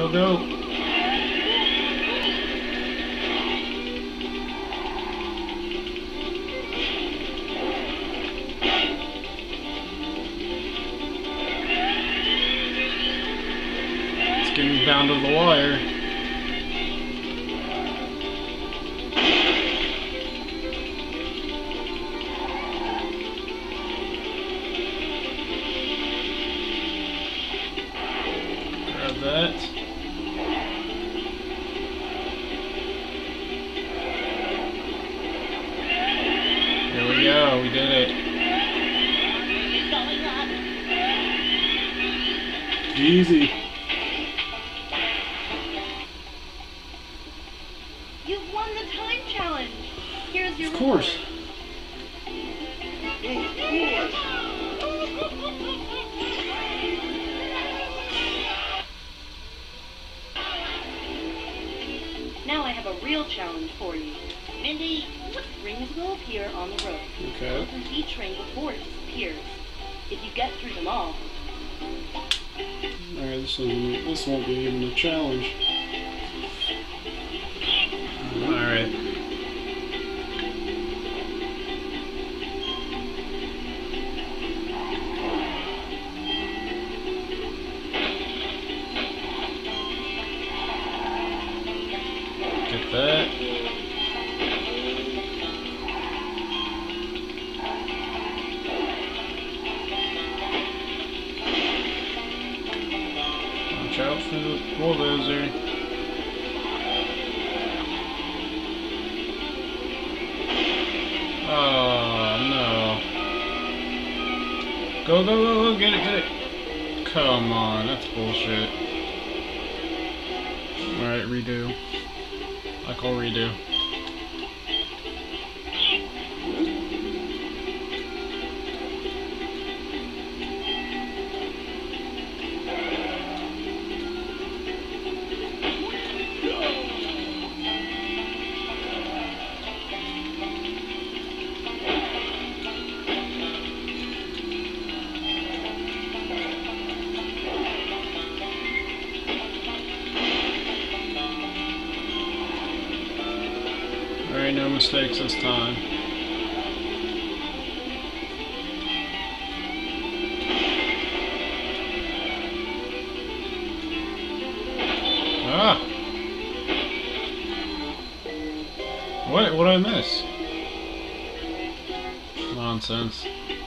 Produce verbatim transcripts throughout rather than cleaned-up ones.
Go, go. It's getting down to the wire. Grab that. Here we go, we did it. Easy. You've won the time challenge. Here's your Of course. Now I have a real challenge for you. Mindy, rings will appear on the road. Okay. Open each ring before it disappears. If you get through them all. Alright, this won't, this won't be even a challenge. Alright. Get that. Watch out for the bulldozer. Oh no. Go, go, go, go, get it, get it. Come on, that's bullshit. Alright, redo. I call redo. Alright, no mistakes this time. Ah! What? What did I miss? Nonsense.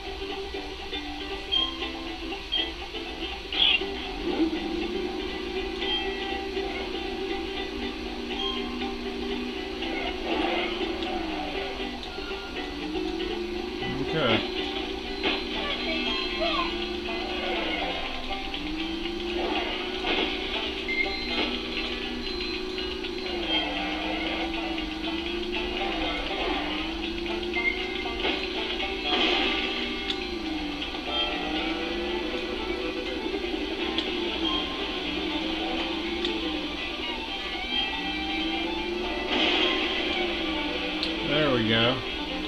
Okay. There we go.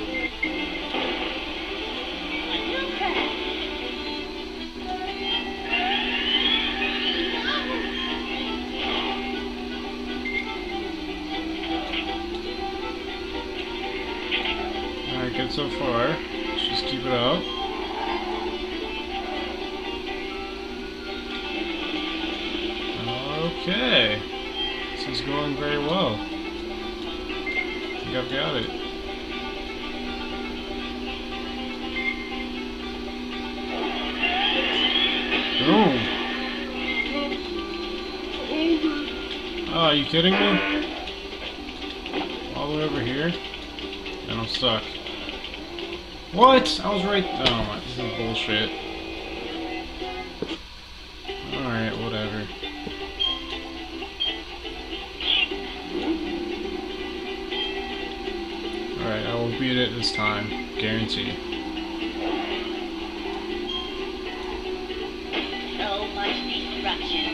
Alright, good so far. Let's just keep it up. Okay. This is going very well. I think I've got it. Boom! Oh, are you kidding me? All the way over here? And I'm stuck. What? I was right. Oh my, this is bullshit. Alright, whatever. Alright, I will beat it this time. Guarantee. So much destruction.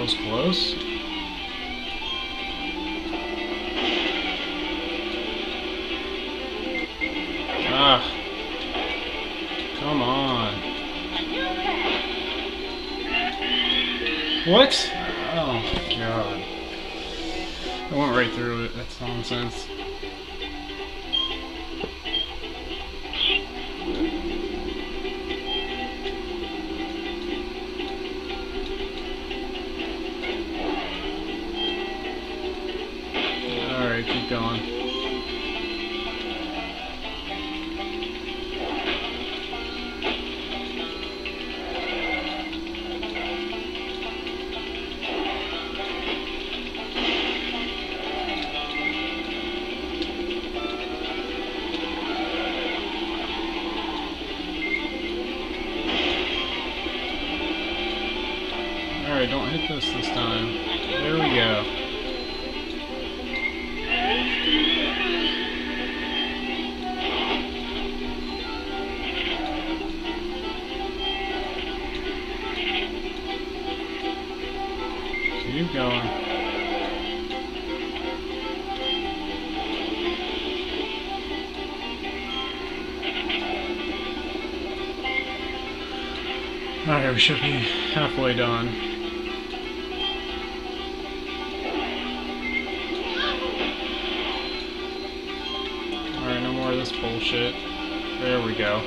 was close. Ah. Come on. What? Oh, God. I went right through it. That's nonsense. Alright, keep going. Alright, don't hit this this time. There we go. Keep going. Alright, we should be halfway done. Alright, no more of this bullshit. There we go.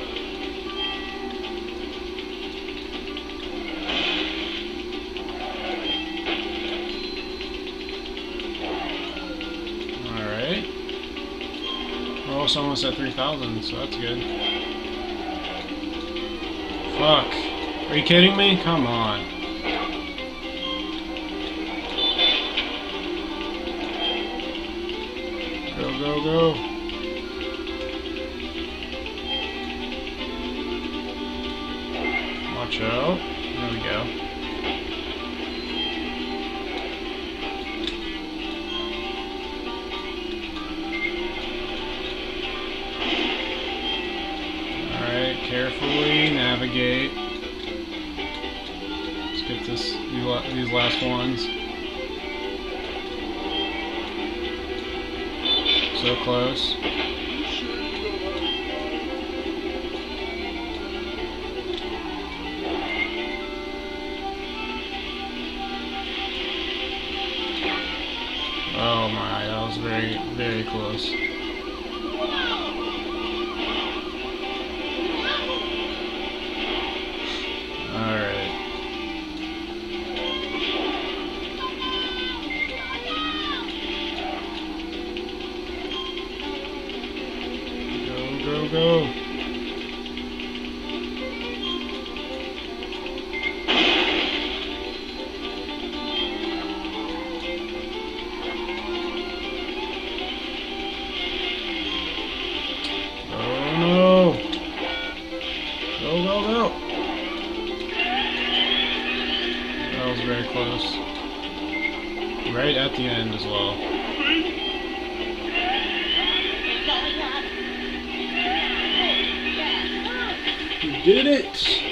Alright. We're also almost at three thousand, so that's good. Fuck. Are you kidding me? Come on. Go, go, go. Watch out. There we go. Alright, carefully navigate. Let's get this these last ones. So close. Oh my, that was very, very close. Alright. Go, go, go. Go, go, go! That was very close. Right at the end as well. You did it!